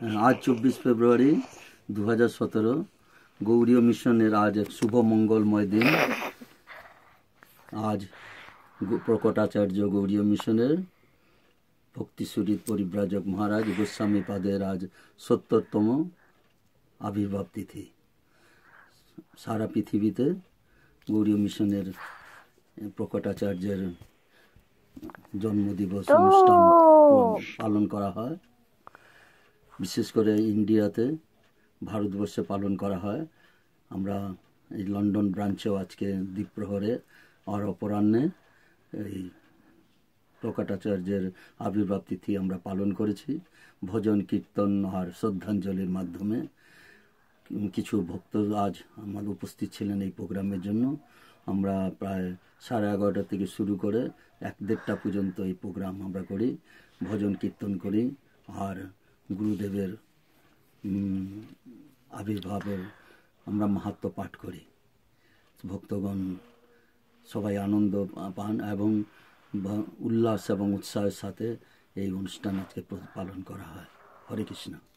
आज 24 ফেব্রুয়ারি 2017 গৌড়ীয় মিশনের আজ এক শুভ মঙ্গলময় দিন। আজ প্রকটাচার্য গৌড়ীয় মিশনের ভক্তিসুরিত পরিব্রাজক মহারাজ গোস্বামী পাদের আজ 70তম আবির্ভাব তিথি। সারা পৃথিবীতে গৌড়ীয় মিশনের প্রকটাচার্যের জন্মদিবস অনুষ্ঠান পালন করা হয়। বিশেষ করে ইন্ডিয়াতে, ভারতবর্ষে পালন করা হয়। আমরা এই লন্ডন ব্রাঞ্চেও আজকে দ্বীপ্রহরে আর অপরাহ্নে এই প্রকটাচার্যের আবির্ভাব তিথি আমরা পালন করেছি ভজন কীর্তন আর শ্রদ্ধাঞ্জলির মাধ্যমে। কিছু ভক্ত আজ আমাদের উপস্থিত ছিলেন এই প্রোগ্রামের জন্য। আমরা প্রায় 11:30 থেকে শুরু করে 1-1:30 পর্যন্ত এই প্রোগ্রাম আমরা করি, ভজন কীর্তন করি আর গুরুদেবের আবির্ভাবের আমরা মাহাত্ম্য পাঠ করি। ভক্তগণ সবাই আনন্দ পান এবং উল্লাস এবং উৎসাহের সাথে এই অনুষ্ঠান আজকে পালন করা হয়। হরে কৃষ্ণ।